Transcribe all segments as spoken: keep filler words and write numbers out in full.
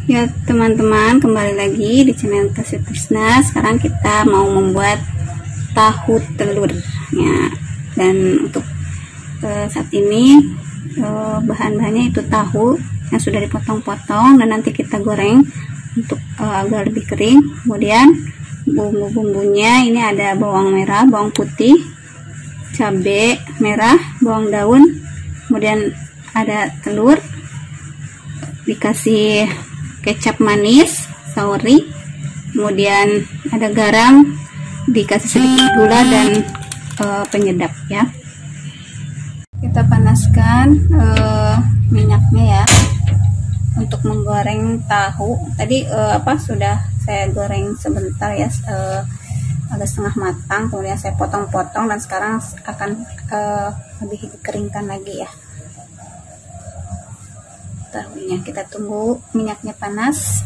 Ya teman-teman, kembali lagi di channel Tasya Trisna. Sekarang kita mau membuat tahu telur ya. Dan untuk eh, saat ini eh, bahan-bahannya itu tahu yang sudah dipotong-potong dan nanti kita goreng untuk eh, agar lebih kering. Kemudian bumbu-bumbunya ini ada bawang merah, bawang putih, cabai merah, bawang daun, kemudian ada telur, dikasih kecap manis, sauri, kemudian ada garam, dikasih sedikit gula dan e, penyedap ya. Kita panaskan e, minyaknya ya untuk menggoreng tahu. Tadi e, apa sudah saya goreng sebentar ya, e, agak setengah matang, kemudian saya potong-potong dan sekarang akan e, lebih dikeringkan lagi ya. Tahunya kita tunggu minyaknya panas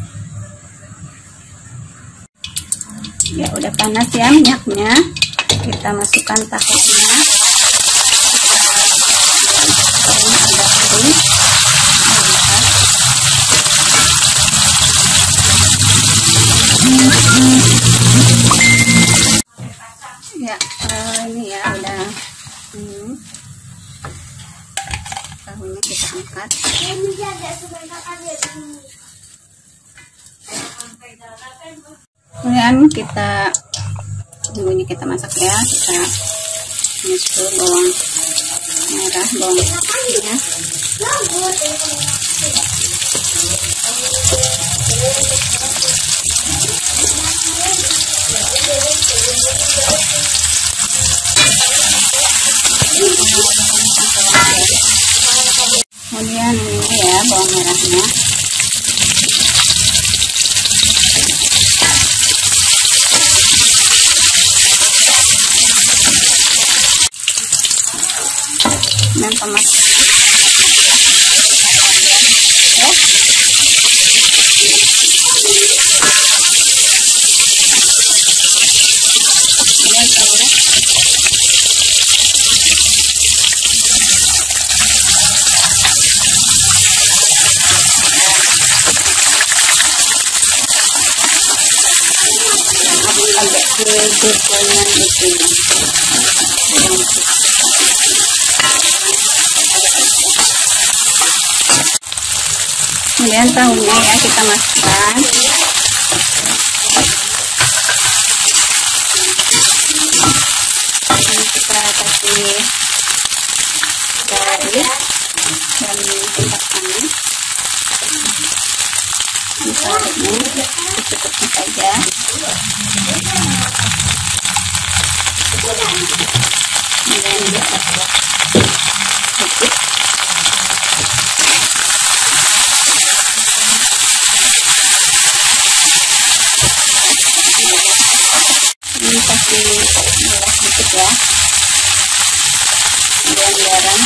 ya. Udah panas ya minyaknya, kita masukkan tahunya, ya uh, ini ya udah hmm. tahunya kita angkat. Kemudian kita bumbunya kita masak ya. Kita masuk bawang merah, bawang putihnya. Kemudian ini ya bawang merahnya. Dan tomat. Kemudian tahunya ya kita masukkan. Ini kita kasih garis dan tempat panas. Misalnya secukupnya saja. Kemudian kita sedikit. Ini kasih gula sedikit ya. Kemudian garam.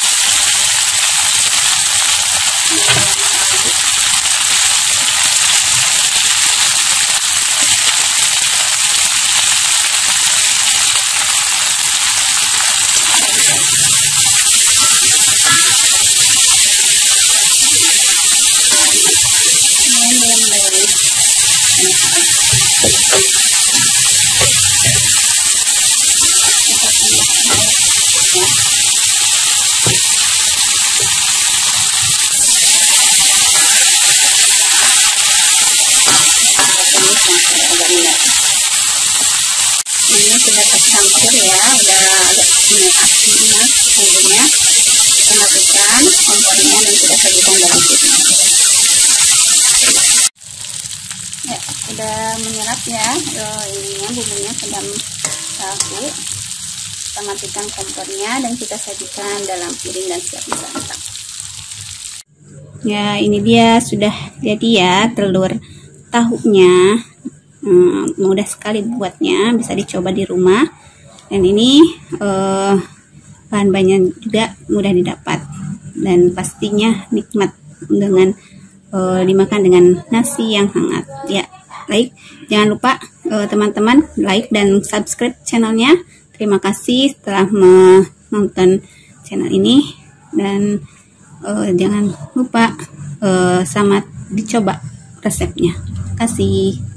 Ini sudah tercampur ya, udah agak merah enak bumbunya. Kita matikan kompornya dan kita sajikan dalam piring. Ya, sudah menyerap ya. Oh, ininya bumbunya ke dalam tahu. Kita matikan kompornya dan kita sajikan dalam piring dan siap disantap. Ya, ini dia sudah jadi ya telur tahunya. Hmm, mudah sekali buatnya, bisa dicoba di rumah. Dan ini eh, bahan-bahannya juga mudah didapat dan pastinya nikmat dengan eh, dimakan dengan nasi yang hangat ya. Like, jangan lupa teman-teman eh, like dan subscribe channelnya. Terima kasih telah menonton channel ini dan eh, jangan lupa eh, selamat dicoba. resepnya. Terima kasih.